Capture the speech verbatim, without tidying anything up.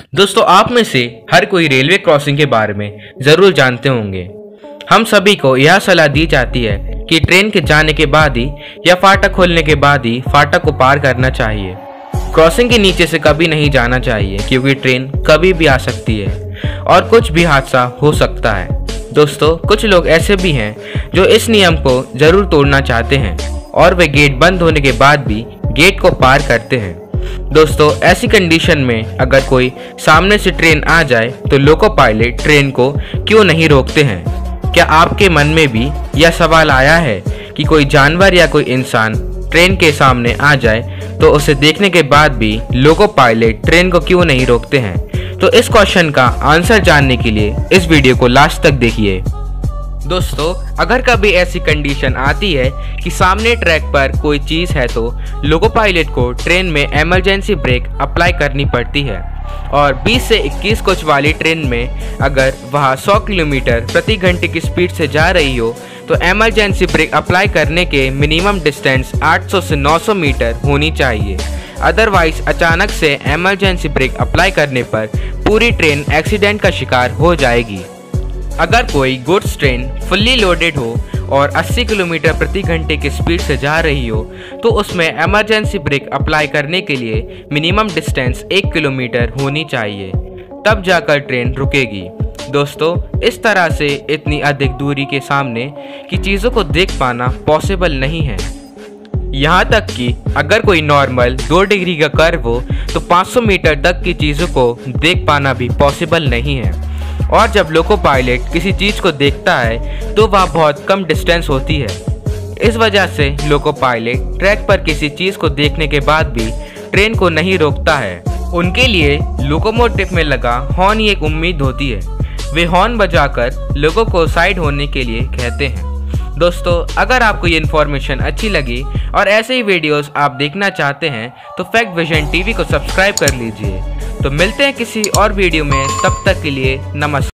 दोस्तों, आप में से हर कोई रेलवे क्रॉसिंग के बारे में ज़रूर जानते होंगे। हम सभी को यह सलाह दी जाती है कि ट्रेन के जाने के बाद ही या फाटक खोलने के बाद ही फाटक को पार करना चाहिए। क्रॉसिंग के नीचे से कभी नहीं जाना चाहिए क्योंकि ट्रेन कभी भी आ सकती है और कुछ भी हादसा हो सकता है। दोस्तों, कुछ लोग ऐसे भी हैं जो इस नियम को ज़रूर तोड़ना चाहते हैं और वे गेट बंद होने के बाद भी गेट को पार करते हैं। दोस्तों, ऐसी कंडीशन में अगर कोई सामने से ट्रेन आ जाए तो लोको पायलट ट्रेन को क्यों नहीं रोकते हैं? क्या आपके मन में भी यह सवाल आया है कि कोई जानवर या कोई इंसान ट्रेन के सामने आ जाए तो उसे देखने के बाद भी लोको पायलट ट्रेन को क्यों नहीं रोकते हैं? तो इस क्वेश्चन का आंसर जानने के लिए इस वीडियो को लास्ट तक देखिए। दोस्तों, अगर कभी ऐसी कंडीशन आती है कि सामने ट्रैक पर कोई चीज़ है तो लोको पायलट को ट्रेन में इमरजेंसी ब्रेक अप्लाई करनी पड़ती है और बीस से इक्कीस कोच वाली ट्रेन में अगर वह सौ किलोमीटर प्रति घंटे की स्पीड से जा रही हो तो इमरजेंसी ब्रेक अप्लाई करने के मिनिमम डिस्टेंस आठ सौ से नौ सौ मीटर होनी चाहिए। अदरवाइज अचानक से इमरजेंसी ब्रेक अप्लाई करने पर पूरी ट्रेन एक्सीडेंट का शिकार हो जाएगी। अगर कोई गुड्स ट्रेन फुल्ली लोडेड हो और अस्सी किलोमीटर प्रति घंटे की स्पीड से जा रही हो तो उसमें इमरजेंसी ब्रेक अप्लाई करने के लिए मिनिमम डिस्टेंस एक किलोमीटर होनी चाहिए, तब जाकर ट्रेन रुकेगी। दोस्तों, इस तरह से इतनी अधिक दूरी के सामने की चीज़ों को देख पाना पॉसिबल नहीं है। यहाँ तक कि अगर कोई नॉर्मल दो डिग्री का कर्व हो तो पाँच सौ मीटर तक की चीज़ों को देख पाना भी पॉसिबल नहीं है। और जब लोको पायलट किसी चीज़ को देखता है तो वह बहुत कम डिस्टेंस होती है। इस वजह से लोको पायलट ट्रैक पर किसी चीज़ को देखने के बाद भी ट्रेन को नहीं रोकता है। उनके लिए लोकोमोटिव में लगा हॉर्न ही एक उम्मीद होती है। वे हॉर्न बजाकर लोगों को साइड होने के लिए कहते हैं। दोस्तों, अगर आपको ये इन्फॉर्मेशन अच्छी लगी और ऐसे ही वीडियोस आप देखना चाहते हैं तो फैक्ट विजन टीवी को सब्सक्राइब कर लीजिए। तो मिलते हैं किसी और वीडियो में, तब तक के लिए नमस्कार।